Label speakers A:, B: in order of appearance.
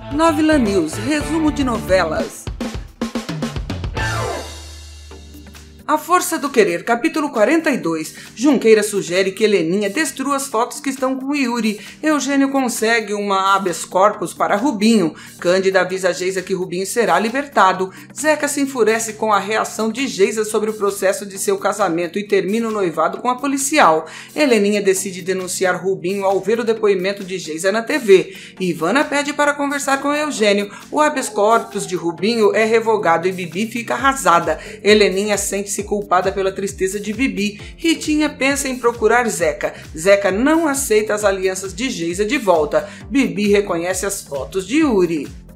A: Novela News, resumo de novelas. A Força do Querer, capítulo 42. Junqueira sugere que Heleninha destrua as fotos que estão com Yuri. Eugênio consegue uma habeas corpus para Rubinho. Cândida avisa Geisa que Rubinho será libertado. Zeca se enfurece com a reação de Geisa sobre o processo de seu casamento e termina o noivado com a policial. Heleninha decide denunciar Rubinho ao ver o depoimento de Geisa na TV. Ivana pede para conversar com Eugênio. O habeas corpus de Rubinho é revogado e Bibi fica arrasada. Heleninha sente-se culpada pela tristeza de Bibi. Ritinha pensa em procurar Zeca. Zeca não aceita as alianças de Geisa de volta. Bibi reconhece as fotos de Yuri.